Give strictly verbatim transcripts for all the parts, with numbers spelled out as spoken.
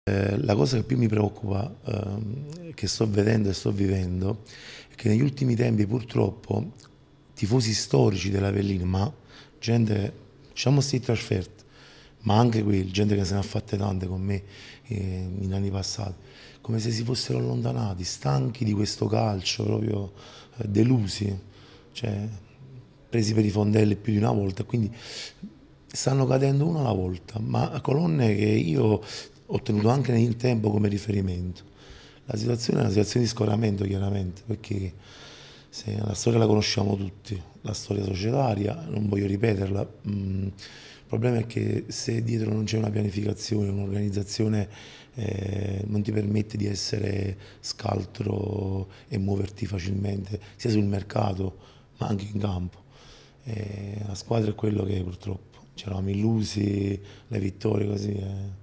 Eh, la cosa che più mi preoccupa, ehm, che sto vedendo e sto vivendo, è che negli ultimi tempi purtroppo tifosi storici dell'Avellino, ma gente, diciamo sti trasferti, ma anche quelli, gente che se ne ha fatte tante con me eh, in anni passati, come se si fossero allontanati, stanchi di questo calcio, proprio eh, delusi, cioè presi per i fondelli più di una volta, quindi stanno cadendo uno alla volta, ma colonne che io ho tenuto anche nel tempo come riferimento. La situazione è una situazione di scoramento, chiaramente, perché se la storia la conosciamo tutti, la storia societaria, non voglio ripeterla. mm, il problema è che se dietro non c'è una pianificazione, un'organizzazione eh, non ti permette di essere scaltro e muoverti facilmente, sia sul mercato ma anche in campo. E la squadra è quello che è purtroppo. Ci eravamo illusi, le vittorie così, eh,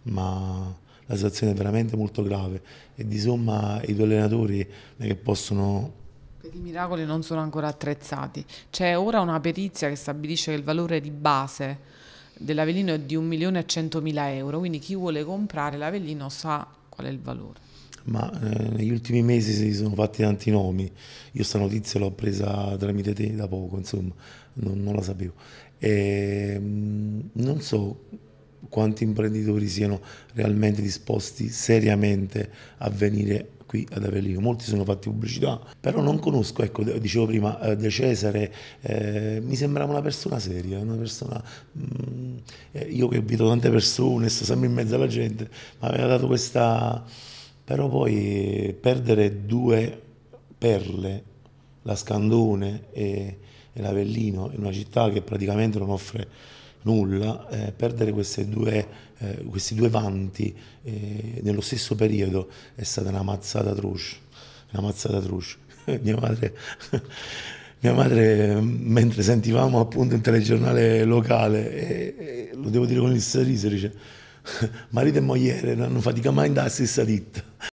ma la situazione è veramente molto grave e di somma i due allenatori non è che possono. Per i miracoli non sono ancora attrezzati. C'è ora una perizia che stabilisce che il valore di base dell'Avellino è di un milione e centomila euro, quindi chi vuole comprare l'Avellino sa qual è il valore. Ma eh, negli ultimi mesi si sono fatti tanti nomi. Io sta notizia l'ho presa tramite te da poco, insomma, non, non la sapevo. E, mm, non so quanti imprenditori siano realmente disposti seriamente a venire qui ad Avellino. Molti sono fatti pubblicità, però non conosco, ecco, de- dicevo prima, eh, De Cesare, eh, mi sembrava una persona seria, una persona, mm, eh, io che vedo tante persone, sto sempre in mezzo alla gente, mi aveva dato questa. Però poi perdere due perle, la Scandone e, e l'Avellino, in una città che praticamente non offre nulla, eh, perdere queste due, eh, questi due vanti eh, nello stesso periodo è stata una mazzata atroce, una mazzata atroce. Mia madre, mia madre, mentre sentivamo appunto il telegiornale locale, e, e lo devo dire con il sorriso, dice marito e moglie non hanno fatica mai in andare alla stessa ditta.